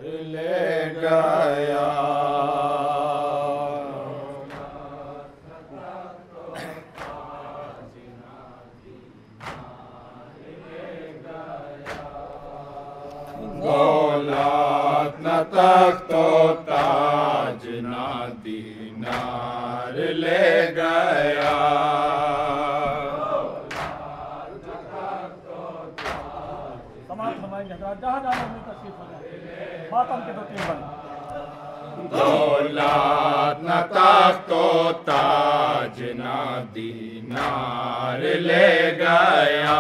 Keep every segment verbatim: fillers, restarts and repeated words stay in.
ले गया। दौलत न तख्तो ताज ना दीनार ले गया। दौलत न तख्तो ताज ना दीनार ले गया।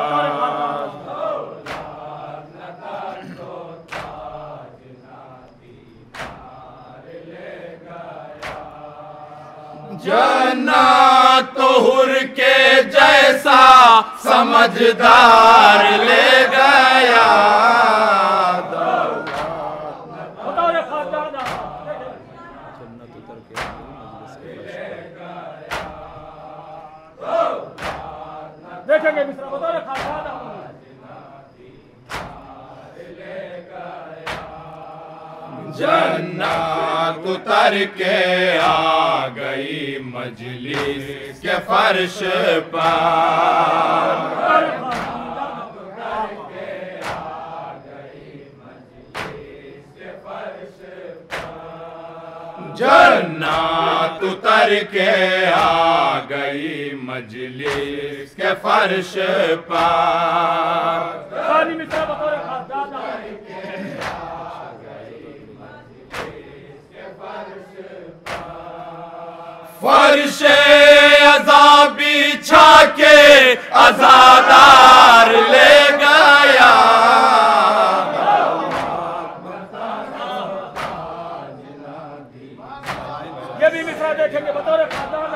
जन्नत हुर के जैसा समझदार ले गया। देखेंगे मिश्रा बता रहे खाना जन्नत उतर के आ गई मजलिस के फर्श पर। जन्नत उतर के आ गई मजलिस के फर्श पर। फर्शे अज़ाब बिछा के अज़ादार ले गया। ये भी मिश्रा देखेंगे बतौर खादान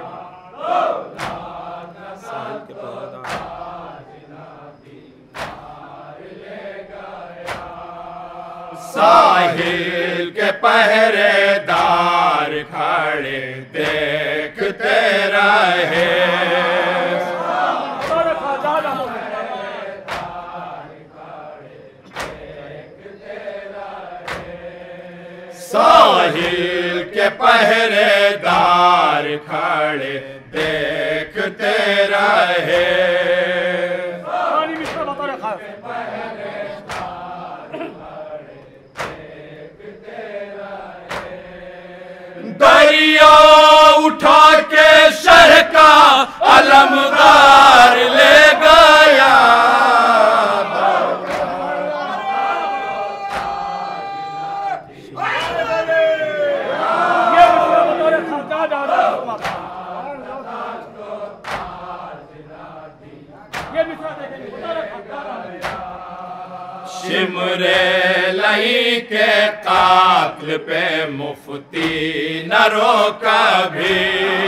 साहिल के पहरेदार खड़े देखते रहे। साहिल के पहरेदार खड़े देखते रहे। दरिया उठा के शहर का अलमदार ले गया। शिमरे लई के कातिल पे मुफ्ती न रोका भी।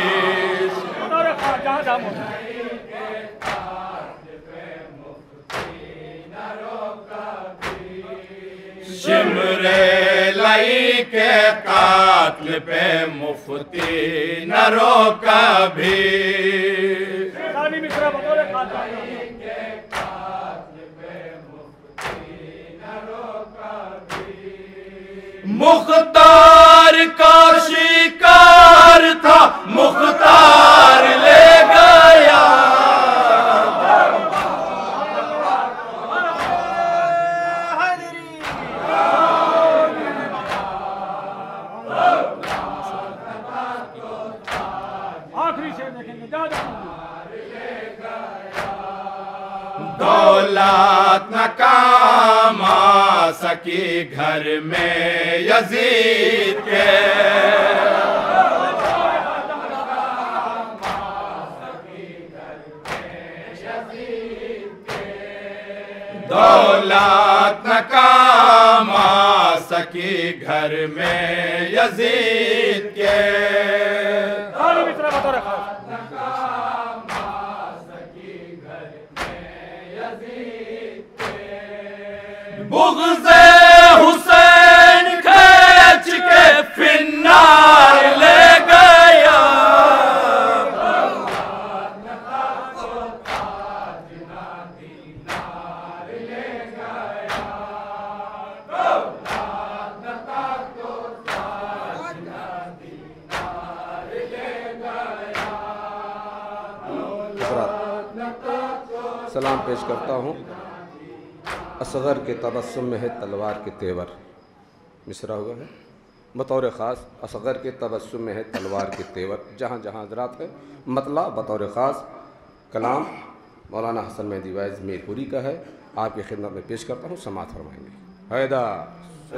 शिमरे लई के कातिल पे मुफ्ती न रोका भी। मुख्तार का शिकार था मुख्तार ले गया। आखिरी शेर देखेंगे दौलत न काम आ सकी घर में यजीद के। दौलत न काम आ सकी घर में यजीद के। बुग़्ज़े हुसैन खींच के फिन्नार ले गया। सलाम पेश करता हूँ। असगर के तबस्सुम में है तलवार के तेवर, मिसरा हुआ है। बतौर ख़ास असगर के तबस्सुम में है तलवार के तेवर, जहाँ जहाँ हजरात है मतला बतौर ख़ास कलाम मौलाना हसन मेहदी वैज़ मीरपुरी का है, आपकी खिदमत में पेश करता हूँ, समाअत फरमाएंगे। हैदर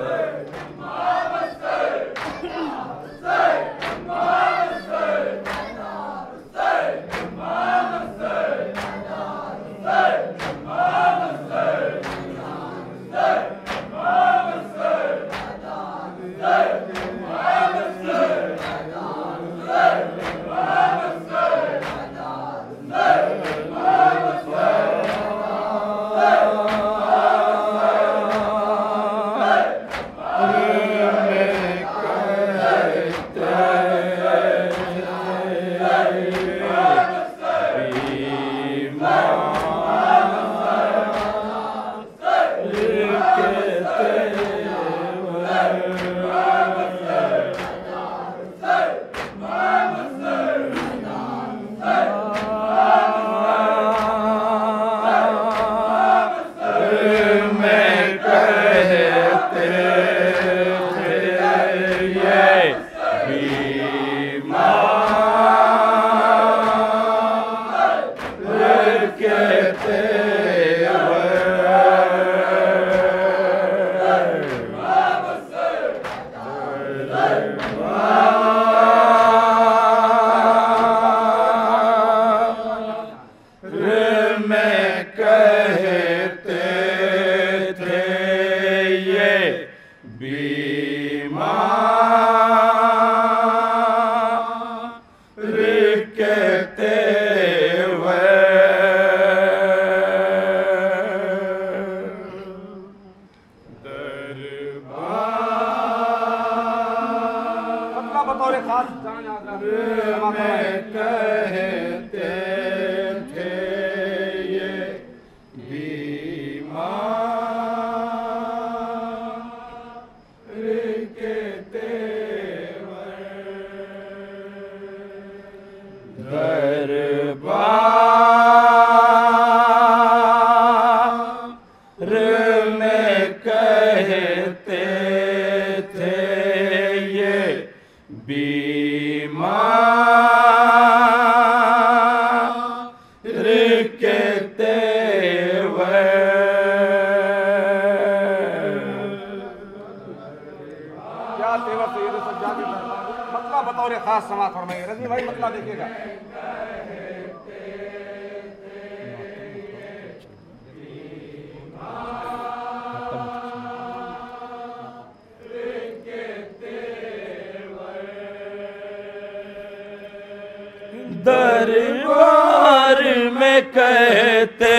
दरबार में कहते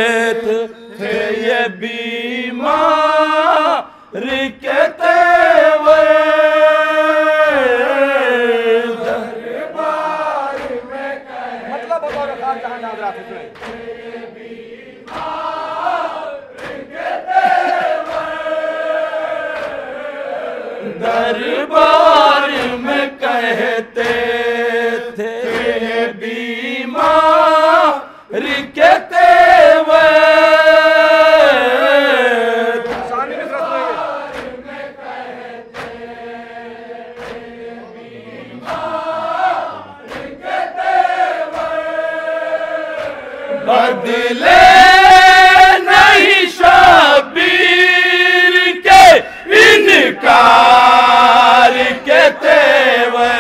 थे ये बीमार के तेवर, दरबार में कहते मतलब बतौर खास जहां याद रखते थे दरबार में कहते थे बीमार के तेवर, बदले नहीं शबीर के इनकार के तेवर,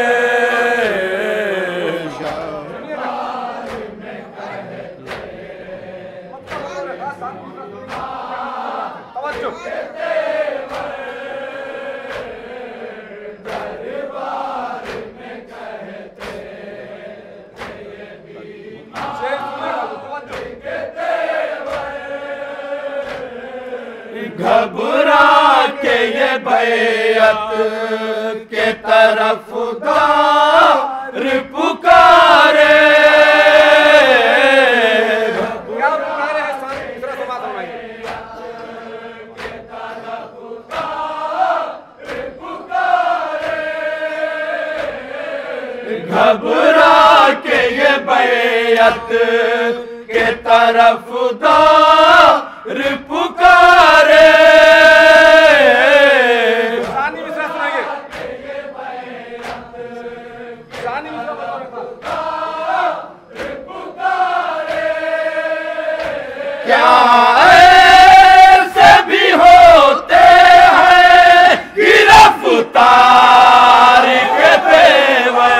घबरा के ये बैयत के तरफदार पुकारे, क्या पुकारे है घबरा के ये बैयत के तरफदार पुकारे। शानी मिश्रा सुनाइए। शानी मिश्रा क्या ऐसे भी होते हैं गिरफ्तार के तेवर।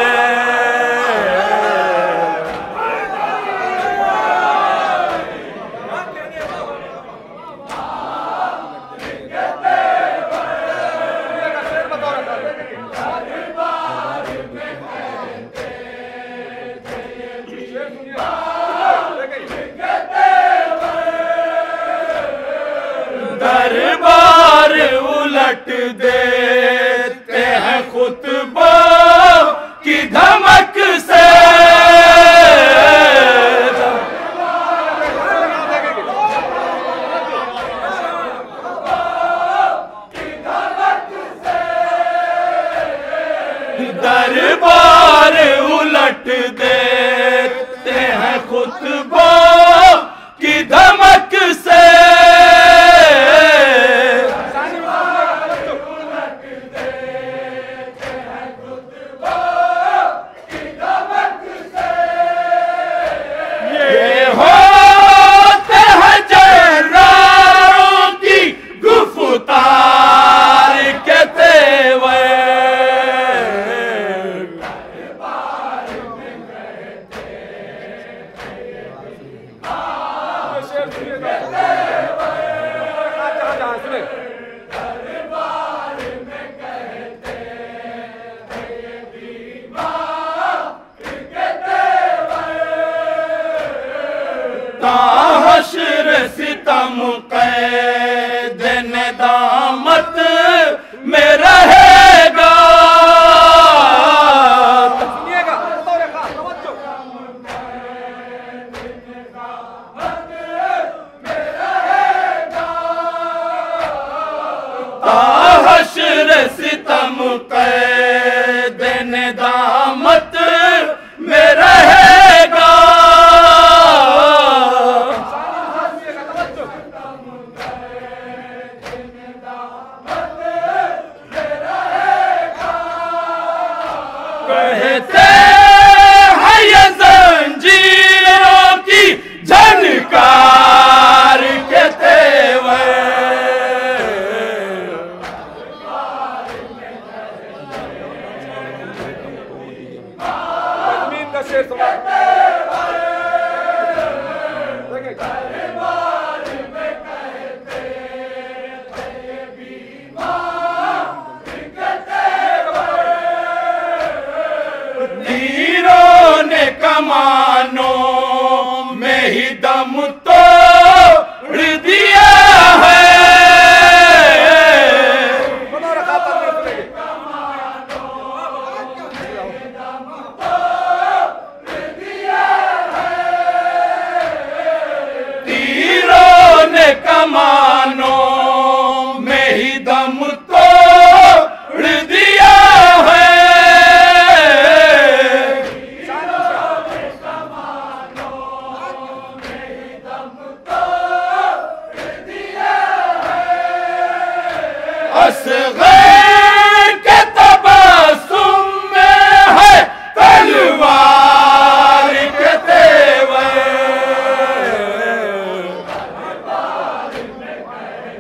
दरबार उलट देते हैं खुतबा की धमक से। दरबार उलट देते हैं खुतबा की धमक से। हश्र सितम कैद नदामत में रहेगा। हश्र सितम कैद नदामत में रहेगा। कहते हैं ये जंजीरों की झनकार के तेवर। जमीन का शेर सुना। तीरों ने कमानों में ही दम तोड़ दिया है। तीरों ने कमानों में ही दम तोड़ दिया है। असग़र के तबस्सुम में है तलवार के तेवर।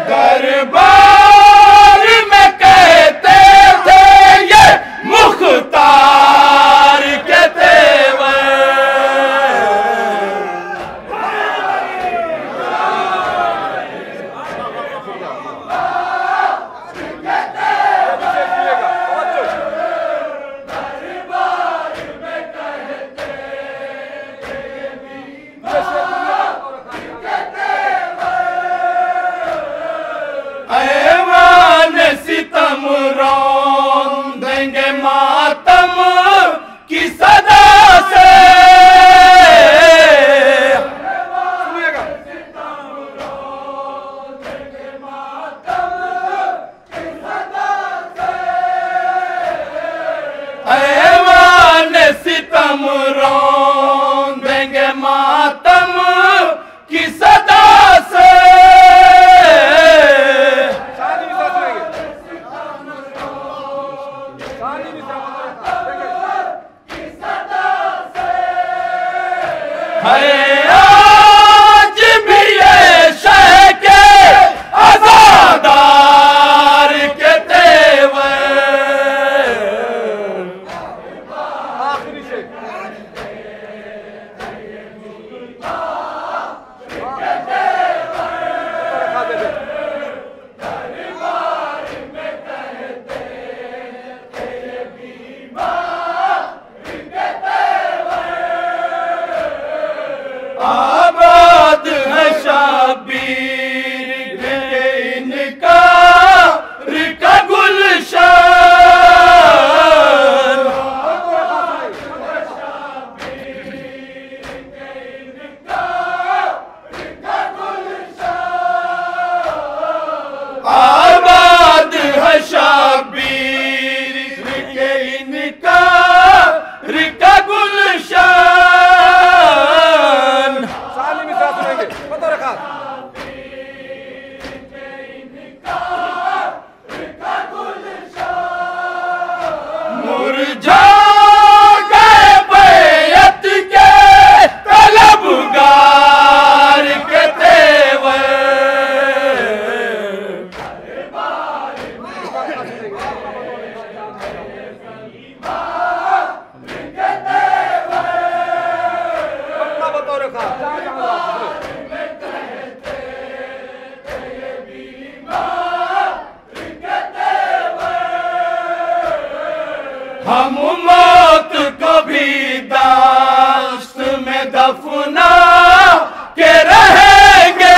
दरबार में कहते थे ये मुख्तार के तेवर। ऐवान सितम रौन देंगे मातम की सदा से। ऐवान सितम रौन देंगे मातम की सदा से। है आज भी ये शह के आज़ादार के तेवर। आबाद है शाबीर के इनका रिका गुलशन। आबाद है शाबीर के इनका रिका गुलशन। मुरझा गए बैयत के तलबगार के तेवर। हम मौत को भी दाश्त में दफना के रहेंगे।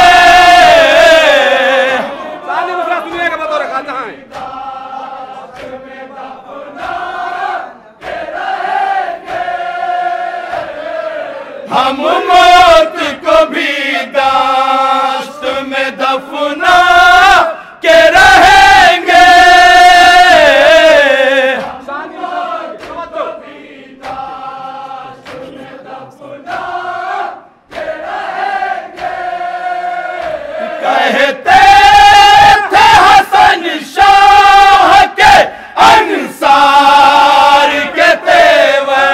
हम मौत को भी दाश्त में दफना के रहेंगे। कहते थे हसन शाह के अंसार के तेवर।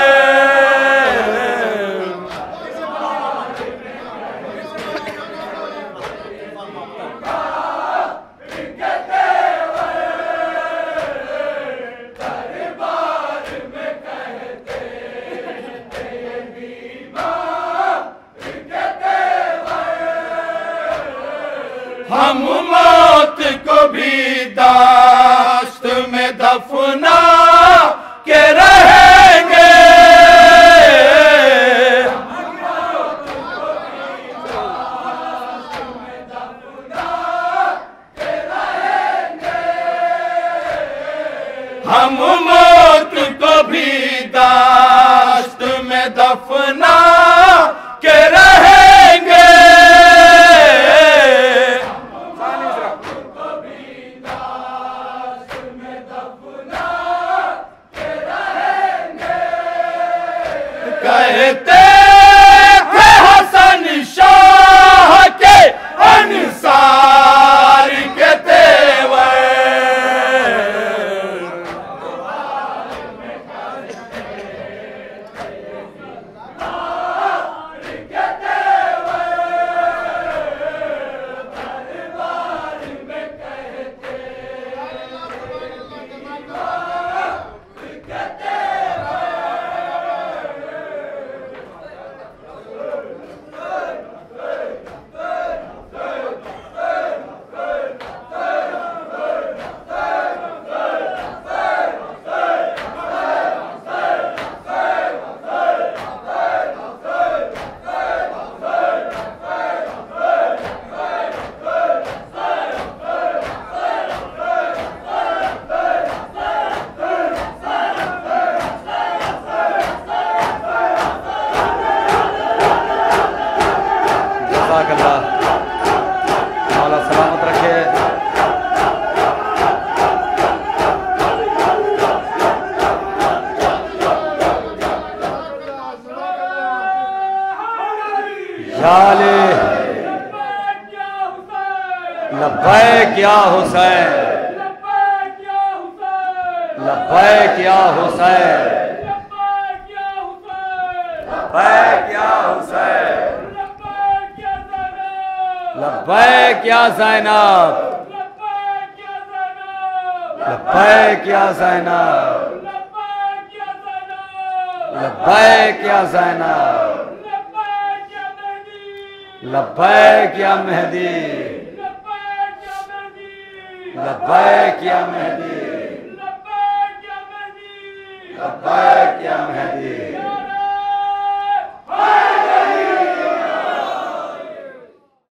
हम मौत को भी दाश्त में दफना के रहेंगे। हम मौत को भी दाश्त में दफना के रहेंगे। कहते थे हसन शाह के अंसार के तेवर। लब्बैक या हुसैन, लब्बैक या हुसैन, लब्बैक या हुसैन, लब्बैक या ज़ैनब, लब्बैक या ज़ैनब, लब्बैक या ज़ैनब, लब्बैक या मेहदी, लब्बैक या मेहदी, लब्बैक या मेहदी।